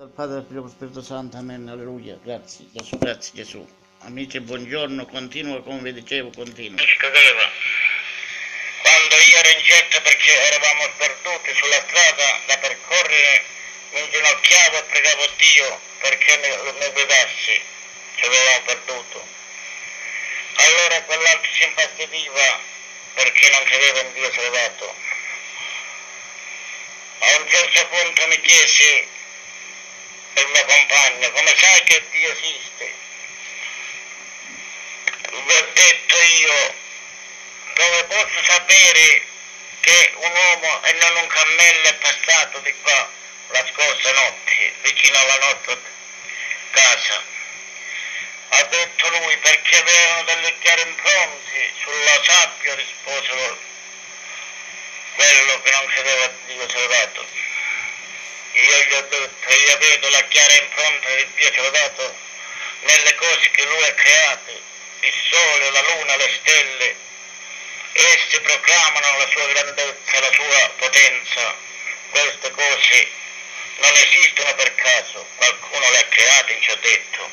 Del Padre, del Figlio e dello Spirito Santo, amen, alleluia, grazie Gesù, grazie Gesù. Amici, buongiorno, continuo, come vi dicevo, continuo. Quando io ero in getto perché eravamo perduti sulla strada da percorrere, mi inginocchiavo e pregavo Dio perché mi guidassi, ci avevamo perduto. Allora quell'altro si infastidiva perché non credeva in Dio salvato. A un certo punto mi chiese il mio compagno: come sai che Dio esiste? Gli ho detto io: dove posso sapere che un uomo e non un cammello è passato di qua la scorsa notte vicino alla nostra casa? Ha detto lui: perché avevano delle chiare impronte sulla sabbia, rispose quello che non credeva a Dio salvato. Io gli ho detto: io vedo la chiara impronta che Dio ci ha dato nelle cose che Lui ha create, il sole, la luna, le stelle. Esse proclamano la sua grandezza, la sua potenza. Queste cose non esistono per caso, qualcuno le ha create, ci ha detto.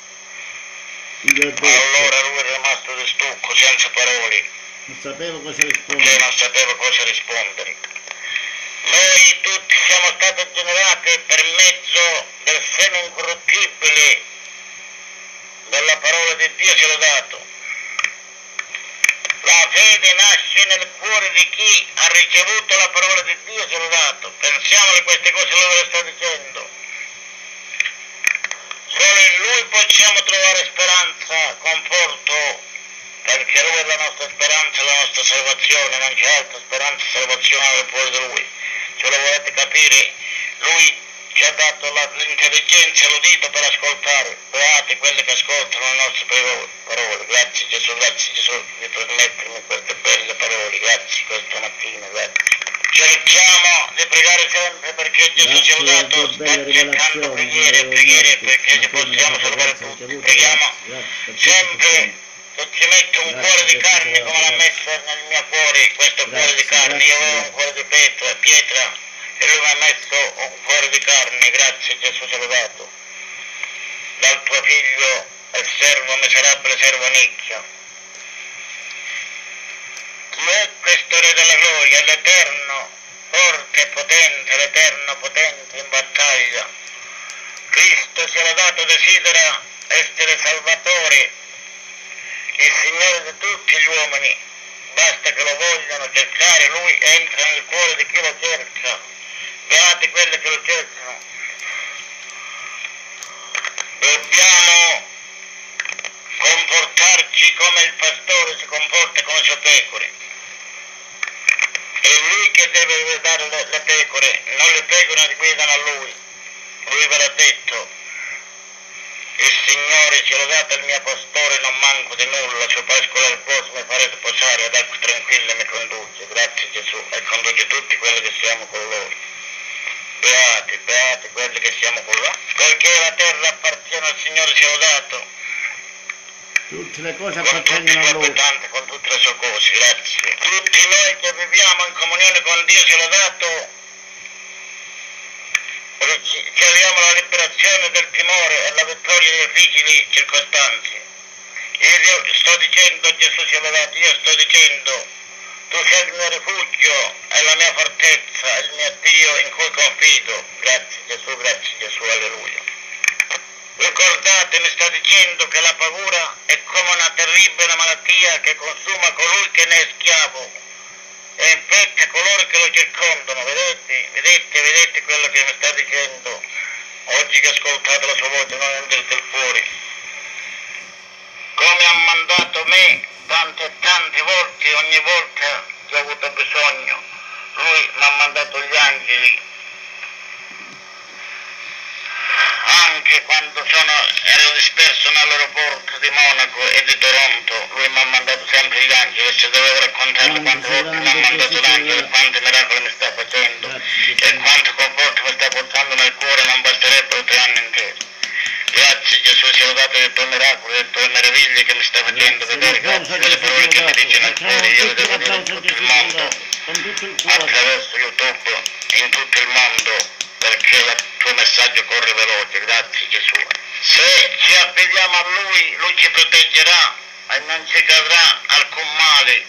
Allora lui è rimasto di stucco, senza parole, Non sapevo cosa rispondere. che non sapeva cosa rispondere. Noi tutti siamo stati generati per mezzo del seme incorruttibile della parola di Dio ce l'ha dato. La fede nasce nel cuore di chi ha ricevuto la parola di Dio ce l'ha dato. Pensiamo che queste cose lui le sta dicendo. Solo in Lui possiamo trovare speranza, conforto, perché Lui è la nostra speranza, la nostra salvazione, non c'è altra speranza salvazionale fuori da Lui. Se lo volete capire, Lui ci ha dato l'intelligenza e l'udito per ascoltare. Beati quelli che ascoltano le nostre parole. Grazie Gesù di permettermi queste belle parole. Grazie questa mattina, grazie. Cerchiamo di pregare sempre perché Gesù ci ha dato, sta cercando preghiere perché ci possiamo salvare tutti. Preghiamo sempre che ci mette un cuore di carne come l'ha messo nel mio cuore, questo cuore di carne. Io avevo un cuore di pietra e lui mi ha messo un cuore di carne. Grazie Gesù ce l'ha dato. Dal tuo figlio e servo miserabile, servo nicchio. Chi è questo Re della gloria? L'Eterno forte e potente, l'Eterno potente in battaglia. Cristo ce l'ha dato, desidera essere Salvatore, il Signore di tutti gli uomini. Basta che lo vogliano cercare, Lui entra nel cuore di chi lo cerca. Beati quelli che lo cercano. Dobbiamo comportarci come il pastore si comporta con le sue pecore. È Lui che deve guidare le pecore, non le pecore guidano a Lui. Lui ve l'ha detto: il Signore ce l'ha dato il mio pastore, non manco di nulla, su pascola al posto mi farete posare, ad acque tranquille mi conduce. Grazie Gesù, e conduce tutti quelli che siamo con loro. Beati quelli che siamo con loro, perché la terra appartiene al Signore, ce l'ha dato. Tutte le cose Con tutti i appartengono a suoi Lui. abitanti, con tutte le sue cose, grazie. Tutti noi che viviamo in comunione con Dio ce l'ha dato, riceviamo la liberazione del timore e la vittoria delle difficili circostanze. Io sto dicendo, Gesù ce l'ha dato, io sto dicendo: tu sei il mio rifugio, è la mia fortezza, è il mio Dio in cui confido. Grazie Gesù, alleluia. Ricordate, mi sta dicendo che la paura è come una terribile malattia che consuma colui che ne è schiavo e infetta coloro che lo circondano. Vedete quello che mi sta dicendo? Oggi che ascoltate la sua voce, non entrate il fuori. Come ha mandato me tante volte, ogni volta che ho avuto bisogno, Lui mi ha mandato gli angeli. Anche quando ero disperso nell'aeroporto di Monaco e di Toronto, Lui mi ha mandato sempre gli angeli. E se dovevo raccontarvi quante volte mi ha mandato l'angelo, quanti miracoli mi sta facendo e quanto conforto mi sta portando nel cuore, non basterebbero 3 anni interi. Grazie Gesù, ci ho dato i tuoi miracoli, le tue meraviglie che mi stai facendo vedere. Grazie delle parole che mi dici nel cuore, io le devo dire in tutto il mondo, attraverso YouTube, in tutto il mondo, perché la tuo messaggio corre veloce, grazie Gesù. Se ci affidiamo a Lui, Lui ci proteggerà e non ci cadrà alcun male,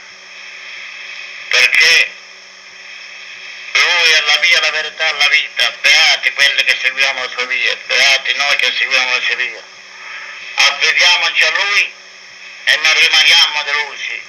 perché Lui è la via, la verità, la vita. Beati quelli che seguiamo la sua via, beati noi che seguiamo la sua via. Affidiamoci a Lui e non rimaniamo delusi.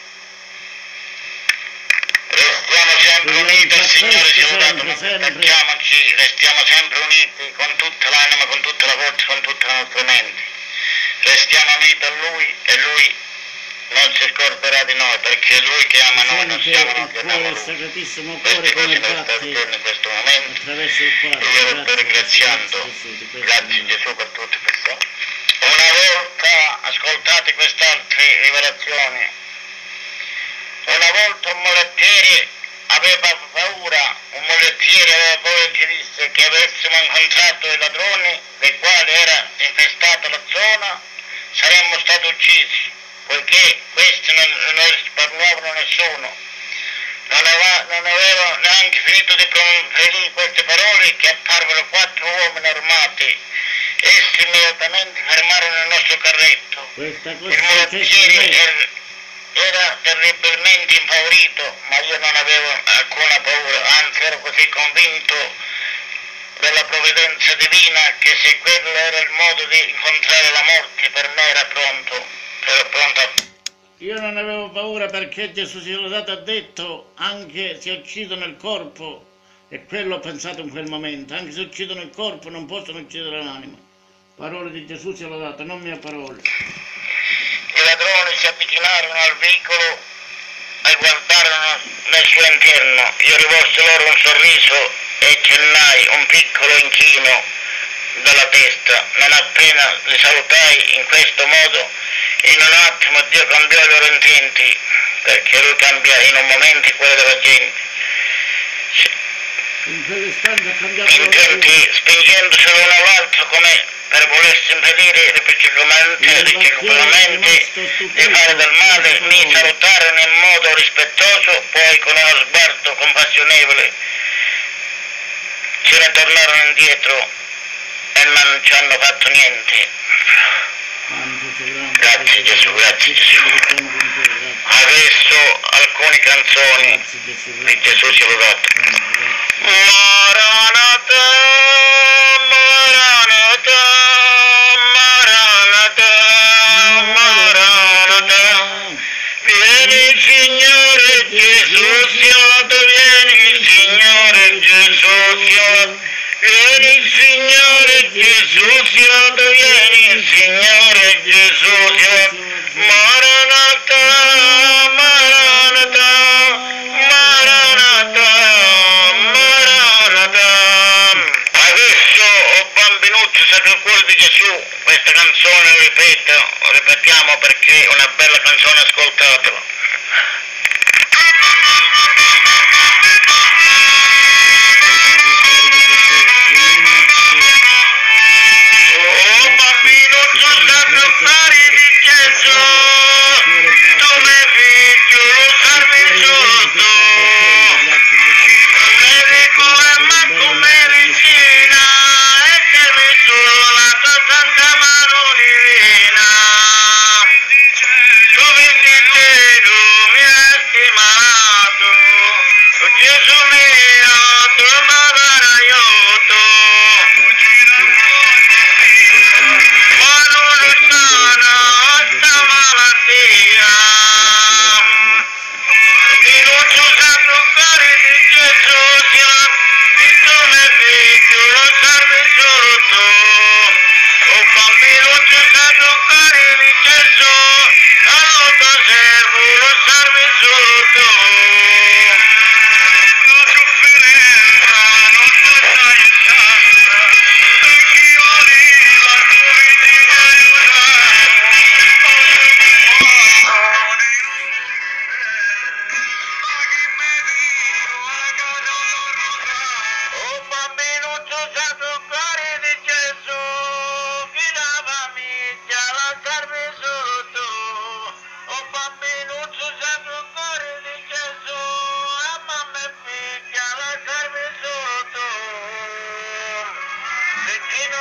Restiamo sempre uniti, il Signore sia lodato, non stacchiamoci, restiamo sempre uniti con tutta l'anima, con tutta la forza, con tutta la nostra mente. Restiamo uniti a Lui e Lui non si scorderà di noi, perché è Lui che ama noi, non siamo noi che amiamo Lui. Sacratissimo Questi Cuore come cose per stare giorno in questo momento. attraverso il E Padre. io lo sto ringraziando. Grazie Gesù per tutte queste. Una volta ascoltate quest'altre rivelazioni, una volta un mulettiere aveva paura, un mulettiere aveva paura e ci disse che avessimo incontrato i ladroni dei quali era infestata la zona, saremmo stati uccisi, poiché questi non risparmiavano nessuno. Non avevo neanche finito di proferire queste parole che apparvero 4 uomini armati. Essi immediatamente fermarono il nostro carretto. Il mulettiere era terribilmente impaurito, ma io non avevo alcuna paura, anzi ero così convinto della provvidenza divina che se quello era il modo di incontrare la morte, per me era pronto, ero pronto a... Io non avevo paura perché Gesù sia lodato ha detto anche se uccidono il corpo, e quello ho pensato in quel momento, anche se uccidono il corpo non possono uccidere l'anima. Parole di Gesù sia lodato, non mie parole. I ladroni si avvicinarono al veicolo e guardarono nel suo interno. Io rivolsi loro un sorriso e accennai un piccolo inchino dalla testa. Non appena li salutai in questo modo, in un attimo Dio cambiò i loro intenti, perché Lui cambia in un momento quello della gente. In quell'istante ha cambiato Intenti spingendosi l'uno all'altro come per volersi impedire reciprocamente di fare del male, mi salutarono in modo rispettoso, poi con uno sguardo compassionevole se ne tornarono indietro e non ci hanno fatto niente. Grazie Gesù, grazie Gesù. Adesso alcune canzoni di Gesù sia lodato. Maranatha, Maranatha, Maranatha, Maranatha. Vieni Signore Gesù, sia lodato, vieni Signore Gesù, sia lodato. Vieni Signore Gesù, sia lodato, vieni Signore Gesù, sia lodato. Maranatha, Maranatha, Maranatha, Maranatha. Adesso, oh bambinuccio, Sacro Cuore di Gesù, questa canzone ripetiamo perché è una bella canzone, ascoltatela. Oh bambinuccio, Sacro Cuore di Gesù, dove figlio lo salvi sotto, come come manco medicina, e che mi solo la tua santa mano divina, tu vieni te, mi hai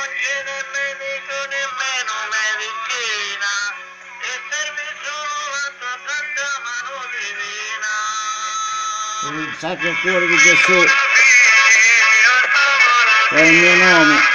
non c'è né medico nemmeno medicina, e serve solo la tua santa mano divina. Il Sacro Cuore di Gesù è il mio nome.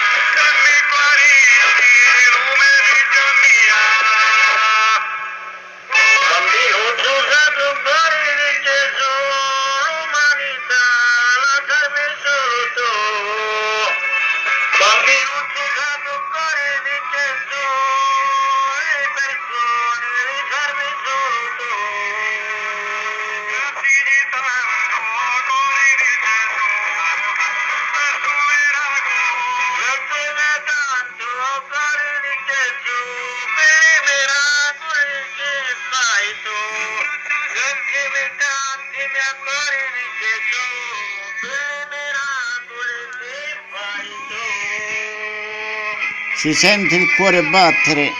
Si sente il cuore battere.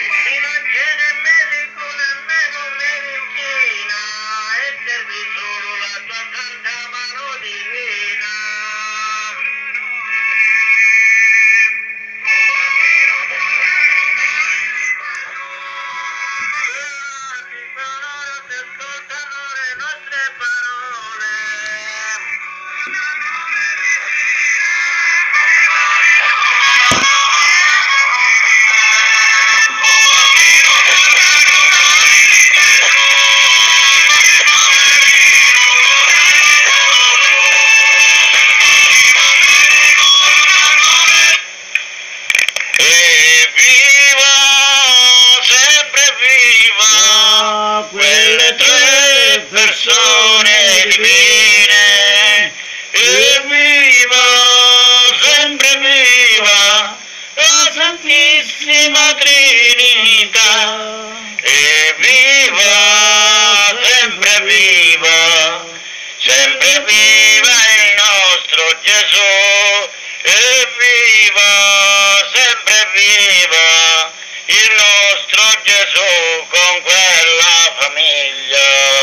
Quelle tre persone divine, e viva, sempre viva, la Santissima Trinità, e viva, sempre viva il nostro Gesù, e viva, sempre viva il nostro Gesù con quella famiglia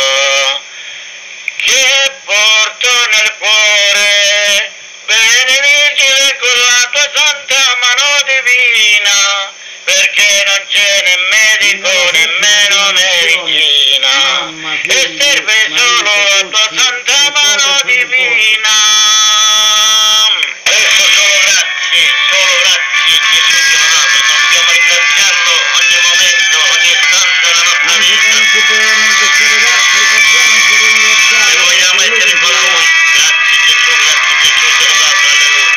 che porto nel cuore, benedicile con la tua santa mano divina, perché non c'è né medico nemmeno medicina, e serve solo la tua santa mano divina. Adesso solo grazie Gesù ti ha dato, dobbiamo ringraziarlo ogni momento, ogni istante della nostra vita. E vogliamo essere con lui. Grazie Gesù ti ho dato, alleluia.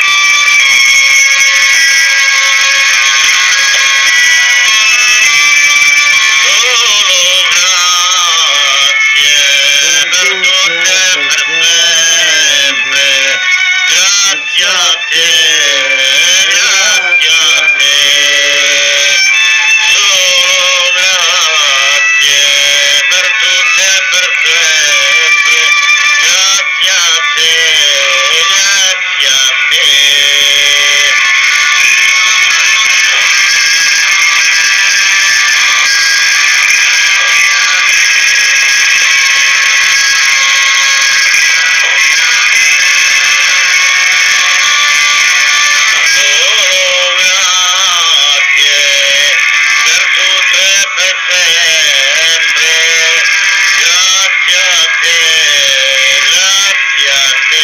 Solo grazie per tutte e per sempre. Grazie a te, grazie a te. Solo grazie per tutte e per sempre. Grazie a te, grazie a te. Solo grazie per tutte e per sempre. Grazie a te, grazie a te.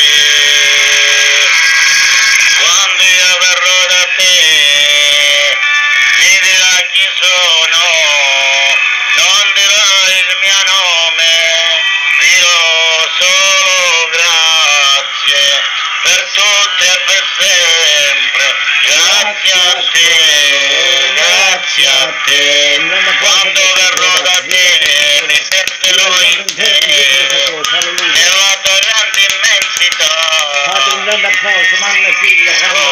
Quando io verrò da te, mi dirà chi sono, non dirò il mio nome, dirò solo grazie per tutte e per sempre. Grazie a te, grazie a te. Quando verrò da te, mi sentirò intero nella tua grande immensità. Fate un grande applauso, mamma e figlia.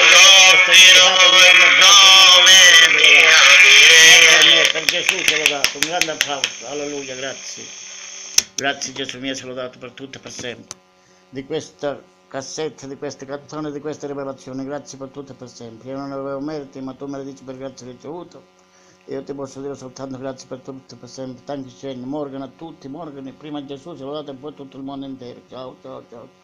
Per Gesù ce l'ho dato, un grande applauso, alleluia, grazie. Grazie Gesù mio, ce l'ho dato per tutto e per sempre. Di questa cassetta, di queste canzoni, di queste rivelazioni, grazie per tutto e per sempre. Io non avevo meriti, ma tu me le dici per grazia ricevuto. Io ti posso dire soltanto grazie per tutto e per sempre. Tanti cenni, Morgan a tutti, Morgan, prima Gesù ce l'ho dato e poi tutto il mondo intero. Ciao, ciao, ciao.